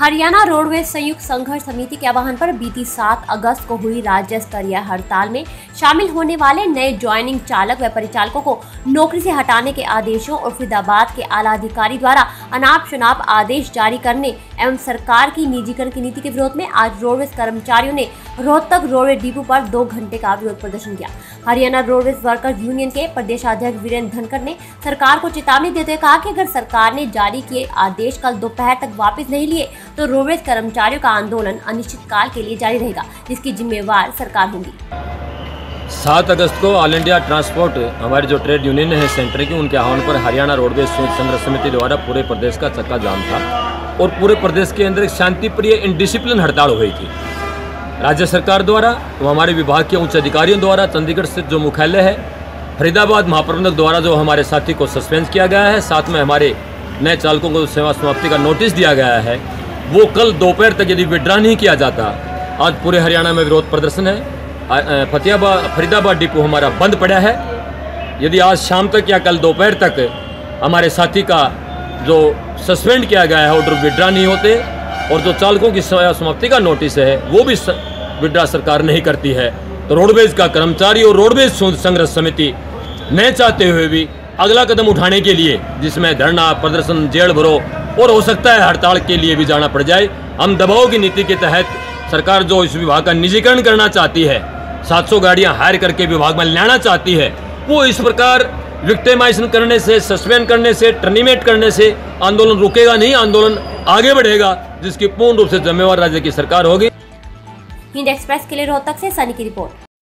Haryana roadways संयुक्त संघर्ष समिति के आह्वान पर बीती 7 अगस्त को हुई राज्य स्तरीय हड़ताल में शामिल होने वाले नए ज्वाइनिंग चालक व परिचालकों को नौकरी से हटाने के आदेशों और फरीदाबाद के आला अधिकारी द्वारा अनाप शनाप आदेश जारी करने एवं सरकार की निजीकरण की नीति के विरोध में आज रोडवेज कर्मचारियों ने रोहतक रोडवेज डिपो पर 2 घंटे का विरोध प्रदर्शन किया। हरियाणा रोडवेज वर्कर्स यूनियन के प्रदेशाध्यक्ष वीरेंद्र धनखड़ ने सरकार को चेतावनी देते हुए कहा कि अगर सरकार ने जारी किए आदेश कल दोपहर तक वापस नहीं लिए तो रोडवेज कर्मचारियों का आंदोलन अनिश्चित काल के लिए जारी रहेगा, जिसकी जिम्मेवार सरकार होगी। 7 अगस्त को ऑल इंडिया ट्रांसपोर्ट हमारी जो ट्रेड यूनियन है सेंटर की, उनके आह्वान पर हरियाणा रोडवेज संयुक्त संघर्ष समिति द्वारा पूरे प्रदेश का चक्का जाम था और पूरे प्रदेश के अंदर एक शांतिप्रिय इनडिसिप्लिन हड़ताल हो गई थी। राज्य सरकार द्वारा वो हमारे विभाग के उच्च अधिकारियों द्वारा चंडीगढ़ स्थित जो मुख्यालय है, फरीदाबाद महाप्रबंधक द्वारा जो हमारे साथी को सस्पेंड किया गया है, साथ में हमारे नए चालकों को सेवा समाप्ति का नोटिस दिया गया है, वो कल दोपहर तक यदि विड्रॉ नहीं किया जाता, आज पूरे हरियाणा में विरोध प्रदर्शन है। फरीदाबाद डिपो हमारा बंद पड़ा है। यदि आज शाम तक या कल दोपहर तक हमारे साथी का जो सस्पेंड किया गया है ऑर्डर विड्रॉ नहीं होते और जो चालकों की सेवा समाप्ति का नोटिस है वो भी विड्रॉ सरकार नहीं करती है, तो रोडवेज का कर्मचारी और रोडवेज संघर्ष समिति न चाहते हुए भी अगला कदम उठाने के लिए, जिसमें धरना प्रदर्शन, जेल भरो और हो सकता है हड़ताल के लिए भी जाना पड़ जाए, हम दबाव की नीति के तहत सरकार जो इस विभाग का निजीकरण करना चाहती है, 700 गाड़ियां हायर करके विभाग में लाना चाहती है, वो इस प्रकार विक्टिमाइजेशन करने से, सस्पेंड करने से, टर्मिनेट करने से आंदोलन रुकेगा नहीं, आंदोलन आगे बढ़ेगा, जिसकी पूर्ण रूप से जिम्मेवार राज्य की सरकार होगी। हिंद एक्सप्रेस के लिए रोहतक से सनी की रिपोर्ट।